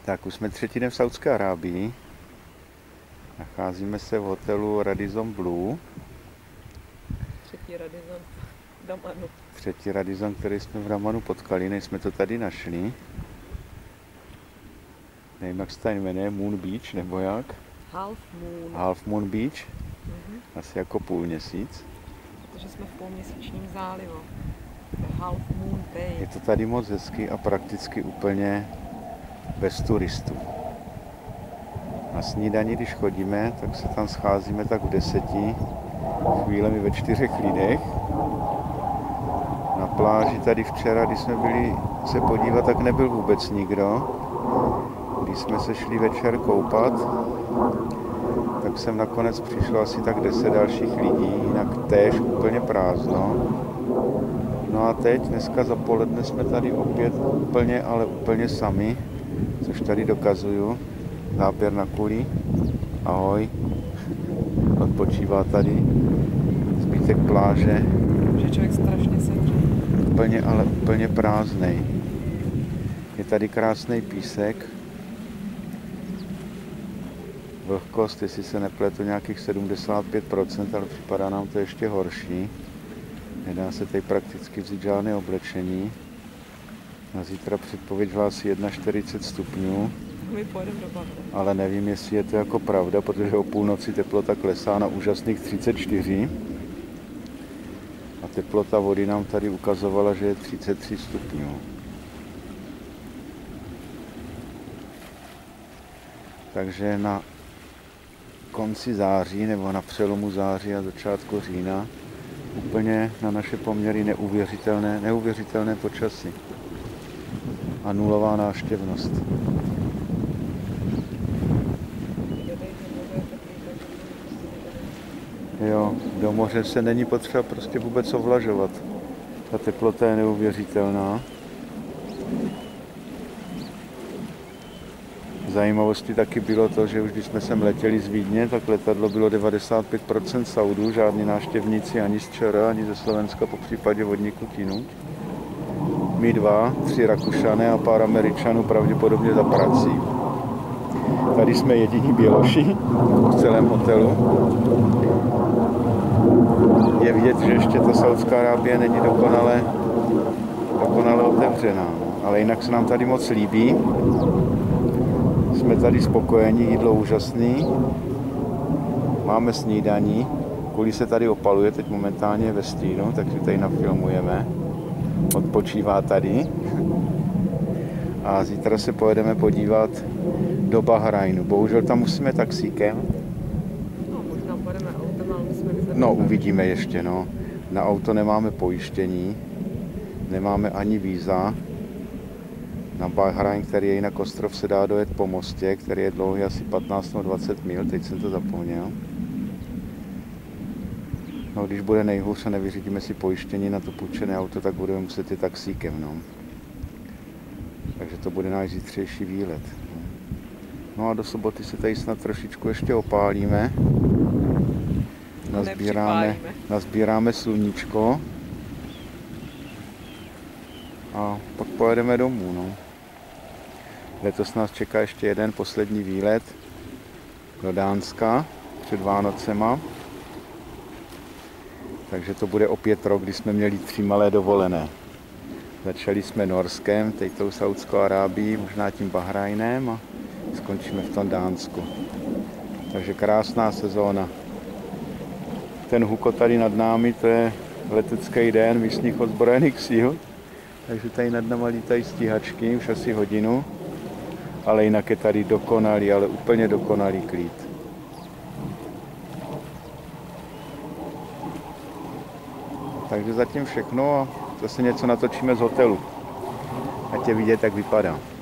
Tak už jsme třetí den v Saúdské Arábii. Nacházíme se v hotelu Radisson Blu. Třetí Radisson v Damanu. Třetí Radisson, který jsme v Damanu potkali, než jsme to tady našli. Nevím, jak se tady jmenuje, Moon Beach, nebo jak? Half Moon. Half Moon Beach. Asi jako půlměsíc. Protože jsme v půlměsíčním zálivu. To je Half Moon Bay. Je to tady moc hezky a prakticky úplně bez turistů. Na snídani, když chodíme, tak se tam scházíme tak v 10, chvílemi ve 4 lidech. Na pláži tady včera, když jsme byli se podívat, tak nebyl vůbec nikdo. Když jsme se šli večer koupat, tak jsem nakonec přišlo asi tak 10 dalších lidí, jinak též úplně prázdno. No a teď, dneska za poledne jsme tady opět úplně, ale úplně sami, což tady dokazuju. Záběr na kuli. Ahoj. Odpočívá tady zbytek pláže. Že člověk strašně sedře. Úplně, ale úplně prázdnej. Je tady krásný písek. Vlhkost, jestli se nepletu, nějakých 75%, ale připadá nám to ještě horší. Nedá se tady prakticky vzít žádné oblečení. Na zítra předpověď hlásí 41 stupňů. My pojedeme do Bagdadu. Ale nevím, jestli je to jako pravda, protože o půlnoci teplota klesá na úžasných 34. A teplota vody nám tady ukazovala, že je 33 stupňů. Takže na konci září nebo na přelomu září a začátku října úplně na naše poměry neuvěřitelné počasí a nulová návštěvnost. Jo, do moře se není potřeba prostě vůbec ovlažovat. Ta teplota je neuvěřitelná. Zajímavostí taky bylo to, že už když jsme sem letěli z Vídně, tak letadlo bylo 95% Saudů, žádní návštěvníci ani z ČR, ani ze Slovenska, po případě vodníku Tinu. My 2, 3 Rakušané a pár Američanů pravděpodobně za prací. Tady jsme jediní Běloši v celém hotelu. Je vidět, že ještě ta Saúdská Arábie není dokonale otevřená. Ale jinak se nám tady moc líbí. Jsme tady spokojení, jídlo úžasný. Máme snídaní. Kuli se tady opaluje, teď momentálně ve stínu, takže tady nafilmujeme. Odpočívá tady. A zítra se pojedeme podívat do Bahrajnu. Bohužel tam musíme taxíkem. No, možná pojedeme autem, ale musíme vyzvat. No, uvidíme ještě, no. Na auto nemáme pojištění, nemáme ani víza. Na Bahrajn, který je jinak ostrov, se dá dojet po mostě, který je dlouhý asi 15-20 mil, teď jsem to zapomněl. No, když bude nejhůř a nevyřídíme si pojištění na to půjčené auto, tak budeme muset jít taxíkem, no. Takže to bude náš zítřejší výlet. No a do soboty se tady snad trošičku ještě opálíme. Nazbíráme sluníčko. A pak pojedeme domů, no. Letos nás čeká ještě jeden poslední výlet do Dánska před Vánocema. Takže to bude opět rok, kdy jsme měli 3 malé dovolené. Začali jsme Norskem, teď tou Saúdskou Arábií, možná tím Bahrajnem a skončíme v tom Dánsku. Takže krásná sezóna. Ten hukot tady nad námi, to je letecký den místních ozbrojených sil. Takže tady nad náma lítají stíhačky, už asi hodinu. Ale jinak je tady dokonalý, ale úplně dokonalý klid. Takže zatím všechno a zase něco natočíme z hotelu. Ať je vidět, jak vypadá.